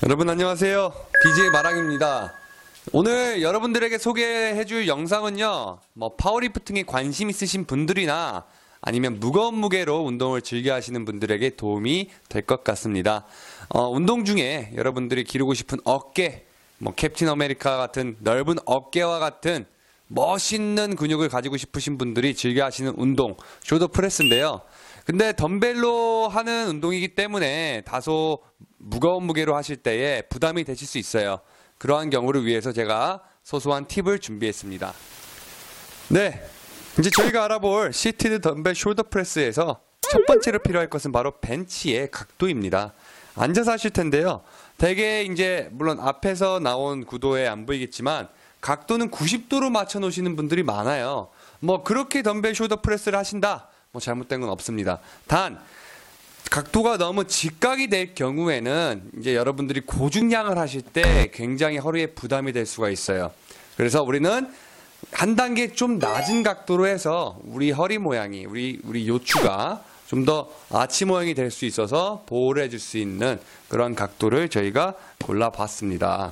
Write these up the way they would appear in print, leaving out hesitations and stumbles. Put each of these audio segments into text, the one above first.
여러분 안녕하세요. BJ 마랑입니다. 오늘 여러분들에게 소개해줄 영상은요, 파워리프팅에 관심 있으신 분들이나 아니면 무거운 무게로 운동을 즐겨 하시는 분들에게 도움이 될 것 같습니다. 운동 중에 여러분들이 기르고 싶은 어깨, 캡틴 아메리카 같은 넓은 어깨와 같은 멋있는 근육을 가지고 싶으신 분들이 즐겨 하시는 운동, 숄더 프레스인데요. 근데 덤벨로 하는 운동이기 때문에 다소 무거운 무게로 하실 때에 부담이 되실 수 있어요. 그러한 경우를 위해서 제가 소소한 팁을 준비했습니다. 네, 이제 저희가 알아볼 시티드 덤벨 숄더 프레스에서 첫 번째로 필요할 것은 바로 벤치의 각도입니다. 앉아서 하실 텐데요. 대개 이제 물론 앞에서 나온 구도에 안 보이겠지만 각도는 90도로 맞춰 놓으시는 분들이 많아요. 그렇게 덤벨 숄더 프레스를 하신다, 잘못된 건 없습니다. 단 각도가 너무 직각이 될 경우에는 이제 여러분들이 고중량을 하실 때 굉장히 허리에 부담이 될 수가 있어요. 그래서 우리는 한 단계 좀 낮은 각도로 해서 우리 허리 모양이, 우리 요추가 좀 더 아치 모양이 될 수 있어서 보호를 해줄 수 있는 그런 각도를 저희가 골라봤습니다.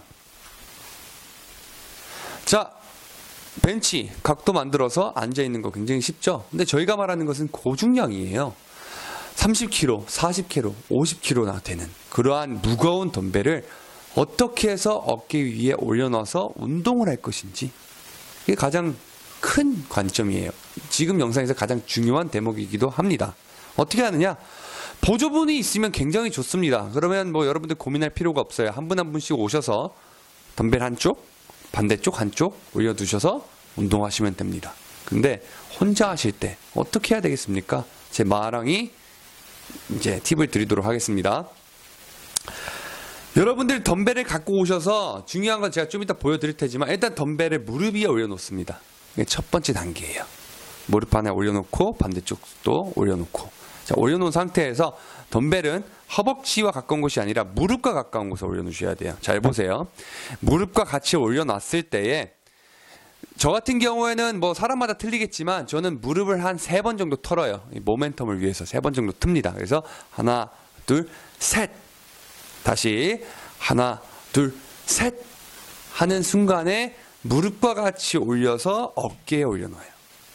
자, 벤치 각도 만들어서 앉아있는 거 굉장히 쉽죠? 근데 저희가 말하는 것은 고중량이에요. 30kg, 40kg, 50kg나 되는 그러한 무거운 덤벨을 어떻게 해서 어깨 위에 올려놔서 운동을 할 것인지, 이게 가장 큰 관점이에요. 지금 영상에서 가장 중요한 대목이기도 합니다. 어떻게 하느냐? 보조분이 있으면 굉장히 좋습니다. 그러면 여러분들 고민할 필요가 없어요. 한 분 한 분씩 오셔서 덤벨 한쪽, 반대쪽 한쪽 올려두셔서 운동하시면 됩니다. 근데 혼자 하실 때 어떻게 해야 되겠습니까? 제 마랑이 이제 팁을 드리도록 하겠습니다. 여러분들 덤벨을 갖고 오셔서 중요한 건 제가 좀 이따 보여드릴 테지만 일단 덤벨을 무릎 위에 올려놓습니다. 이게 첫 번째 단계예요. 무릎 하나 올려놓고 반대쪽도 올려놓고, 자, 올려놓은 상태에서 덤벨은 허벅지와 가까운 곳이 아니라 무릎과 가까운 곳에 올려놓으셔야 돼요. 잘 보세요. 무릎과 같이 올려놨을 때에 저 같은 경우에는 사람마다 틀리겠지만 저는 무릎을 한 3번 정도 털어요. 이 모멘텀을 위해서 3번 정도 틉니다. 그래서 하나, 둘, 셋. 다시 하나, 둘, 셋 하는 순간에 무릎과 같이 올려서 어깨에 올려놔요.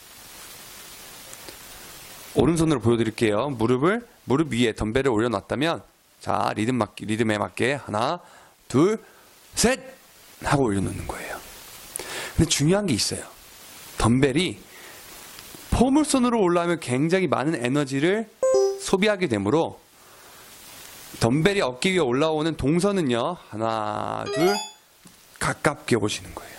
오른손으로 보여드릴게요. 무릎 위에 덤벨을 올려놨다면, 자, 리듬에 맞게 하나, 둘, 셋 하고 올려놓는 거예요. 근데 중요한 게 있어요. 덤벨이 포물선으로 올라오면 굉장히 많은 에너지를 소비하게 되므로 덤벨이 어깨 위에 올라오는 동선은요, 하나, 둘, 가깝게 오시는 거예요.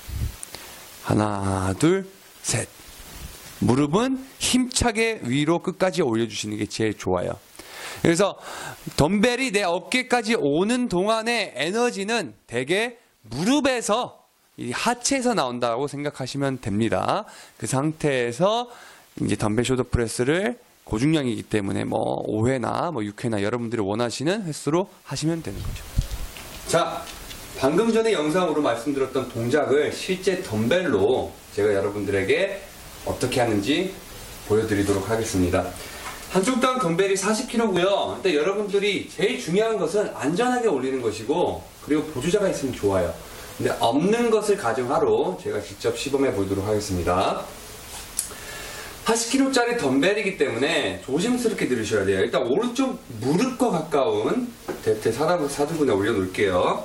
하나, 둘, 셋. 무릎은 힘차게 위로 끝까지 올려주시는 게 제일 좋아요. 그래서 덤벨이 내 어깨까지 오는 동안의 에너지는 대개 무릎에서, 이 하체에서 나온다고 생각하시면 됩니다. 그 상태에서 이제 덤벨 숄더 프레스를 고중량이기 때문에 5회나 6회나 여러분들이 원하시는 횟수로 하시면 되는 거죠. 자, 방금 전에 영상으로 말씀드렸던 동작을 실제 덤벨로 제가 여러분들에게 어떻게 하는지 보여드리도록 하겠습니다. 한쪽당 덤벨이 40kg고요. 근데 여러분들이 제일 중요한 것은 안전하게 올리는 것이고, 그리고 보조자가 있으면 좋아요. 근데 없는 것을 가정하로 제가 직접 시범해 보도록 하겠습니다. 40kg짜리 덤벨이기 때문에 조심스럽게 들으셔야 돼요. 일단 오른쪽 무릎과 가까운 대퇴 사두근에 올려놓을게요.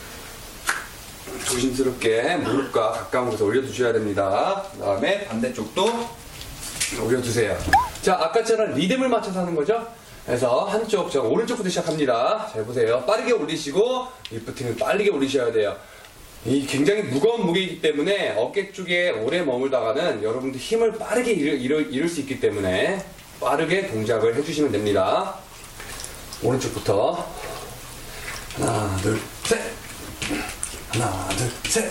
조심스럽게 무릎과 가까운 곳에 올려두셔야 됩니다. 그 다음에 반대쪽도 올려두세요. 자, 아까처럼 리듬을 맞춰서 하는 거죠? 그래서 한쪽, 저 오른쪽부터 시작합니다. 잘 보세요. 빠르게 올리시고 리프팅을 빠르게 올리셔야 돼요. 이 굉장히 무거운 무게이기 때문에 어깨 쪽에 오래 머물다가는 여러분들 힘을 빠르게 잃을 수 있기 때문에 빠르게 동작을 해주시면 됩니다. 오른쪽부터 하나, 둘, 셋. 하나, 둘, 셋.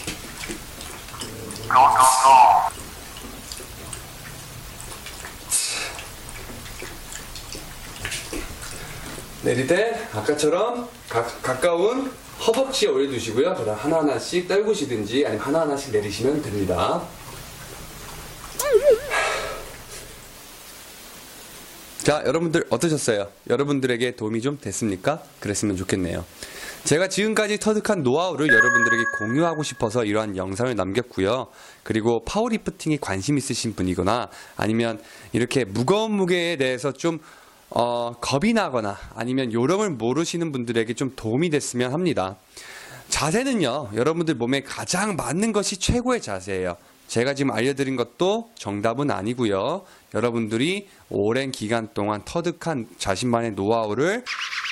내릴 때 아까처럼 가까운 허벅지에 올려두시고요. 그다음 하나하나씩 떨구시든지 아니면 하나하나씩 내리시면 됩니다. 자, 여러분들 어떠셨어요? 여러분들에게 도움이 좀 됐습니까? 그랬으면 좋겠네요. 제가 지금까지 터득한 노하우를 여러분들에게 공유하고 싶어서 이러한 영상을 남겼고요. 그리고 파워리프팅에 관심 있으신 분이거나 아니면 이렇게 무거운 무게에 대해서 좀 겁이 나거나 아니면 요령을 모르시는 분들에게 좀 도움이 됐으면 합니다. 자세는요, 여러분들 몸에 가장 맞는 것이 최고의 자세예요. 제가 지금 알려드린 것도 정답은 아니고요. 여러분들이 오랜 기간 동안 터득한 자신만의 노하우를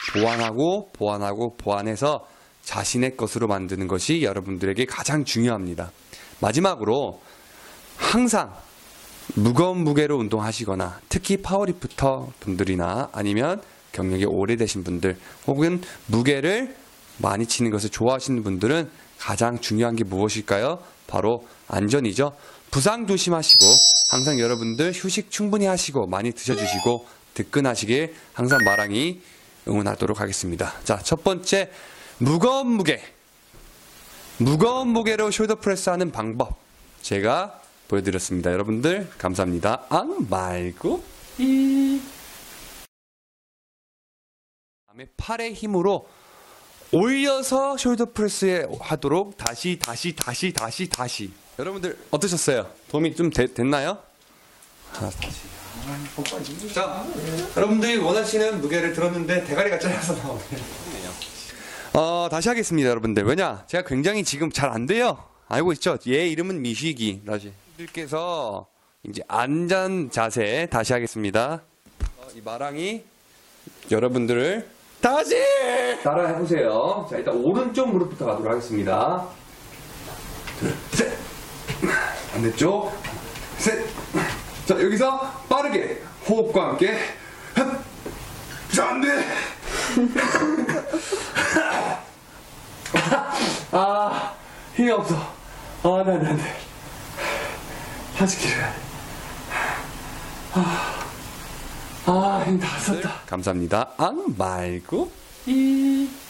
보완해서 자신의 것으로 만드는 것이 여러분들에게 가장 중요합니다. 마지막으로 항상 무거운 무게로 운동하시거나 특히 파워리프터 분들이나 아니면 경력이 오래되신 분들 혹은 무게를 많이 치는 것을 좋아하시는 분들은 가장 중요한 게 무엇일까요? 바로 안전이죠. 부상 조심하시고 항상 여러분들 휴식 충분히 하시고 많이 드셔주시고 득근하시길 항상 마랑이 응원하도록 하겠습니다. 자, 첫 번째 무거운 무게로 숄더 프레스 하는 방법 제가 보여드렸습니다. 여러분들 감사합니다. 앙 말고 다음에 팔의 힘으로 올려서 숄더 프레스 하도록 다시 여러분들 어떠셨어요? 도움이 좀 됐나요? 자, 여러분들이 원하시는 무게를 들었는데 대가리가 짧아서 나오네요. 다시 하겠습니다, 여러분들. 왜냐? 제가 굉장히 지금 잘 안 돼요. 알고 있죠? 얘 이름은 미쉬기. 다시. 분들께서 이제 안전 자세 다시 하겠습니다. 이 마랑이 여러분들을 다시 따라 해보세요. 자, 일단 오른쪽 무릎부터 가도록 하겠습니다. 둘, 셋. 반대쪽. 셋. 자, 여기서 빠르게 호흡과 함께 자, 안 돼. 힘이 없어. 안 돼. 다시 기려야 돼. 힘 다 썼다. 감사합니다. 앙 말고